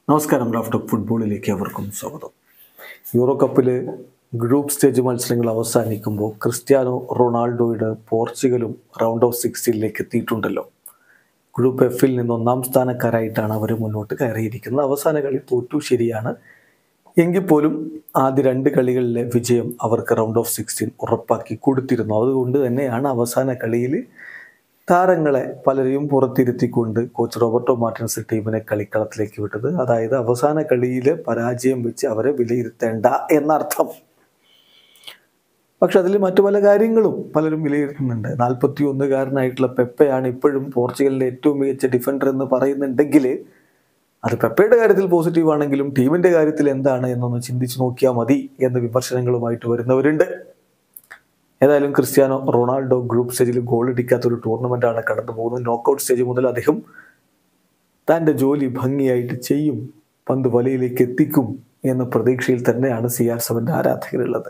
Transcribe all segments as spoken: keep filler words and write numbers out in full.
നമസ്കാരം. റാഫ് ഫുട്ബോളിലേക്ക് അവർക്കും സ്വാഗതം. യൂറോ കപ്പിലെ ഗ്രൂപ്പ് സ്റ്റേജ് മത്സരങ്ങൾ അവസാനിക്കുമ്പോൾ ക്രിസ്ത്യാനോ റൊണാൾഡോയുടെ പോർച്ചുഗലും റൗണ്ട് ഓഫ് സിക്സ്റ്റീനിലേക്ക് എത്തിയിട്ടുണ്ടല്ലോ. ഗ്രൂപ്പ് എഫിൽ നിന്ന് ഒന്നാം സ്ഥാനക്കാരായിട്ടാണ് അവർ മുന്നോട്ട് കയറിയിരിക്കുന്നത്. അവസാന കളി തോറ്റു, ശരിയാണ്. എങ്കിൽ പോലും ആദ്യ രണ്ട് കളികളിലെ വിജയം അവർക്ക് റൗണ്ട് ഓഫ് സിക്സ്റ്റീൻ ഉറപ്പാക്കി കൊടുത്തിരുന്നു. അതുകൊണ്ട് തന്നെയാണ് അവസാന കളിയിൽ താരങ്ങളെ പലരെയും പുറത്തിരുത്തിക്കൊണ്ട് കോച്ച് റോബർട്ടോ മാർട്ടിൻസ് ടീമിനെ കളിക്കളത്തിലേക്ക് വിട്ടത്. അതായത് അവസാന കളിയിൽ പരാജയം വെച്ച് അവരെ വിലയിരുത്തേണ്ട എന്നർത്ഥം. പക്ഷെ അതിൽ മറ്റു പല കാര്യങ്ങളും പലരും വിലയിരുത്തുന്നുണ്ട്. നാൽപ്പത്തി ഒന്നുകാരനായിട്ടുള്ള പെപ്പയാണ് ഇപ്പോഴും പോർച്ചുഗലിൻ്റെ ഏറ്റവും മികച്ച ഡിഫൻഡർ എന്ന് പറയുന്നുണ്ടെങ്കിൽ അത് പെപ്പയുടെ കാര്യത്തിൽ പോസിറ്റീവ് ആണെങ്കിലും ടീമിൻ്റെ കാര്യത്തിൽ എന്താണ് എന്നൊന്ന് ചിന്തിച്ച് നോക്കിയാൽ മതി എന്ന വിമർശനങ്ങളുമായിട്ട് വരുന്നവരുണ്ട്. ഏതായാലും ക്രിസ്ത്യാനോ റൊണാൾഡോ ഗ്രൂപ്പ് സ്റ്റേജിൽ ഗോൾ അടിക്കാത്തൊരു ടൂർണമെൻറ്റാണ് കടന്നു പോകുന്നത്. നോക്കൗട്ട് സ്റ്റേജ് മുതൽ അദ്ദേഹം തൻ്റെ ജോലി ഭംഗിയായിട്ട് ചെയ്യും, പന്ത് വലയിലേക്ക് എത്തിക്കും എന്ന പ്രതീക്ഷയിൽ തന്നെയാണ് സി ആർ സെവൻ്റെ ആരാധകരുള്ളത്.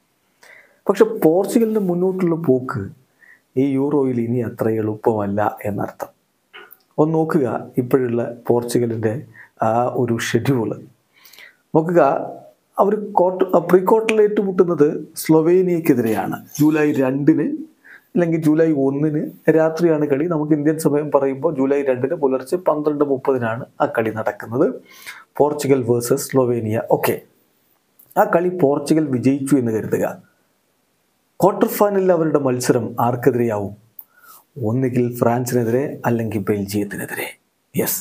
പക്ഷെ പോർച്ചുഗലിൻ്റെ മുന്നോട്ടുള്ള പോക്ക് ഈ യൂറോയിൽ ഇനി അത്ര എളുപ്പമല്ല എന്നർത്ഥം. ഒന്ന് നോക്കുക ഇപ്പോഴുള്ള പോർച്ചുഗലിൻ്റെ ആ ഒരു ഷെഡ്യൂള് നോക്കുക. അവർ ക്വാർട്ടർ പ്രീ ക്വാർട്ടറിൽ ഏറ്റുമുട്ടുന്നത് സ്ലൊവേനിയക്കെതിരെയാണ്. ജൂലൈ രണ്ടിന് അല്ലെങ്കിൽ ജൂലൈ ഒന്നിന് രാത്രിയാണ് കളി. നമുക്ക് ഇന്ത്യൻ സമയം പറയുമ്പോൾ ജൂലൈ രണ്ടിന് പുലർച്ചെ പന്ത്രണ്ട് മുപ്പതിനാണ് ആ കളി നടക്കുന്നത്. Portugal versus Slovenia. ഓക്കെ, ആ കളി പോർച്ചുഗൽ വിജയിച്ചു എന്ന് കരുതുക. ക്വാർട്ടർ ഫൈനലിൽ അവരുടെ മത്സരം ആർക്കെതിരെയാവും? ഒന്നുകിൽ ഫ്രാൻസിനെതിരെ അല്ലെങ്കിൽ ബെൽജിയത്തിനെതിരെ. യെസ്,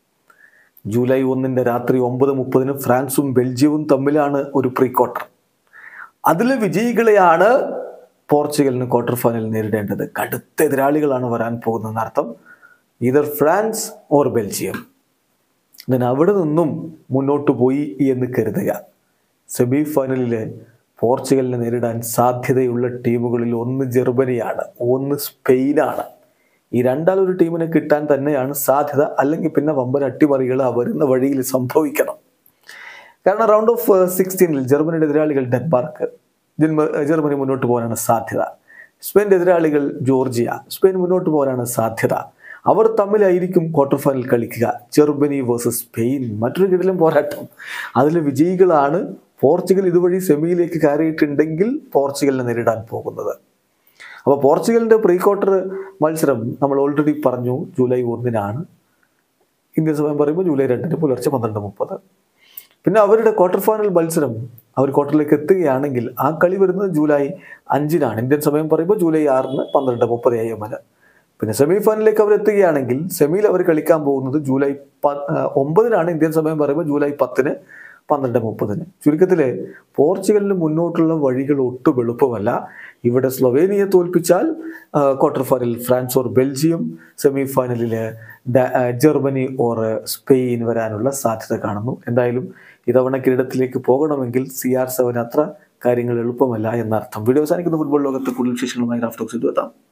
ജൂലൈ ഒന്നിൻ്റെ രാത്രി ഒമ്പത് മുപ്പതിന് ഫ്രാൻസും ബെൽജിയവും തമ്മിലാണ് ഒരു പ്രീ ക്വാർട്ടർ. അതിലെ വിജയികളെയാണ് പോർച്ചുഗലിന് ക്വാർട്ടർ ഫൈനൽ നേരിടേണ്ടത്. കടുത്ത എതിരാളികളാണ് വരാൻ പോകുന്നതെന്ന് അർത്ഥം. Either France or Belgium. then അവിടെ നിന്നും മുന്നോട്ട് പോയി എന്ന് കരുതുക. സെമി ഫൈനലിൽ പോർച്ചുഗലിനെ നേരിടാൻ സാധ്യതയുള്ള ടീമുകളിൽ ഒന്ന് ജർമ്മനിയാണ്, ഒന്ന് സ്പെയിനാണ്. ഈ രണ്ടാളൊരു ടീമിനെ കിട്ടാൻ തന്നെയാണ് സാധ്യത. അല്ലെങ്കിൽ പിന്നെ വമ്പൻ അട്ടിമറികൾ വരുന്ന വഴിയിൽ സംഭവിക്കണം. കാരണം റൗണ്ട് ഓഫ് സിക്സ്റ്റീനിൽ ജർമ്മനിയുടെ എതിരാളികൾ ഡെൻമാർക്ക്, ജർമ്മനി മുന്നോട്ട് പോകാനാണ് സാധ്യത. സ്പെയിൻ്റെ എതിരാളികൾ ജോർജിയ, സ്പെയിൻ മുന്നോട്ട് പോകാനാണ് സാധ്യത. അവർ തമ്മിലായിരിക്കും ക്വാർട്ടർ ഫൈനൽ കളിക്കുക. ജർമ്മനി വേഴ്സസ് സ്പെയിൻ, മറ്റൊരു കിടിലൻ പോരാട്ടം. അതിലെ വിജയികളാണ് പോർച്ചുഗൽ ഇതുവഴി സെമിയിലേക്ക് കയറിയിട്ടുണ്ടെങ്കിൽ പോർച്ചുഗലിനെ നേരിടാൻ പോകുന്നത്. അപ്പോൾ പോർച്ചുഗലിൻ്റെ പ്രീ ക്വാർട്ടർ മത്സരം നമ്മൾ ഓൾറെഡി പറഞ്ഞു ജൂലൈ ഒന്നിനാണ്. ഇന്ത്യൻ സമയം പറയുമ്പോൾ ജൂലൈ രണ്ടിന് പുലർച്ചെ പന്ത്രണ്ട് മുപ്പത്. പിന്നെ അവരുടെ ക്വാർട്ടർ ഫൈനൽ മത്സരം അവർ ക്വാർട്ടറിലേക്ക് എത്തുകയാണെങ്കിൽ ആ കളി വരുന്നത് ജൂലൈ അഞ്ചിനാണ്. ഇന്ത്യൻ സമയം പറയുമ്പോൾ ജൂലൈ ആറിന് പന്ത്രണ്ട് മുപ്പത് എ എമ്മിന്. പിന്നെ സെമി ഫൈനലിലേക്ക് അവർ എത്തുകയാണെങ്കിൽ സെമിയിൽ അവർ കളിക്കാൻ പോകുന്നത് ജൂലൈ പ ഒമ്പതിനാണ്. ഇന്ത്യൻ സമയം പറയുമ്പോൾ ജൂലൈ പത്തിന് പന്ത്രണ്ട് മുപ്പതിന്. ചുരുക്കത്തിൽ പോർച്ചുഗലിന് മുന്നോട്ടുള്ള വഴികൾ ഒട്ടും എളുപ്പമല്ല. ഇവിടെ സ്ലൊവേനിയെ തോൽപ്പിച്ചാൽ ക്വാർട്ടർ ഫൈനലിൽ ഫ്രാൻസ് ഓർ ബെൽജിയം, സെമി ഫൈനലിൽ ജർമ്മനി ഓർ സ്പെയിൻ വരാനുള്ള സാധ്യത കാണുന്നു. എന്തായാലും ഇതവണ കിരീടത്തിലേക്ക് പോകണമെങ്കിൽ സി ആർ സെവൻ അത്ര കാര്യങ്ങൾ എളുപ്പമല്ല എന്നർത്ഥം. വീഡിയോ അവസാനിക്കുന്ന ഫുട്ബോൾ ലോകത്ത് കൂടുതൽ വിശേഷങ്ങളുമായി റാഫ് ടോക്സ് എത്താം.